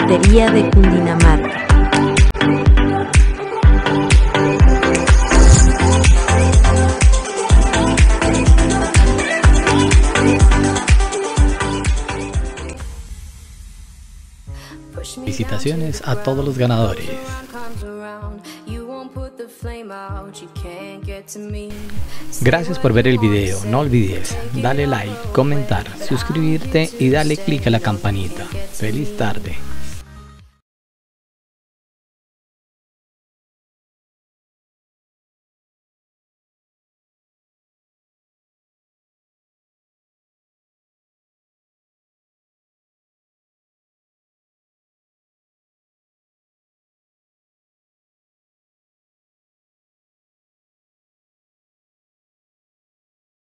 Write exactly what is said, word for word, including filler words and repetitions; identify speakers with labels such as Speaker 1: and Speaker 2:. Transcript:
Speaker 1: Lotería de Cundinamarca.
Speaker 2: Felicitaciones a todos los ganadores. Gracias por ver el video, no olvides darle like, comentar, suscribirte y darle click a la campanita. Feliz tarde.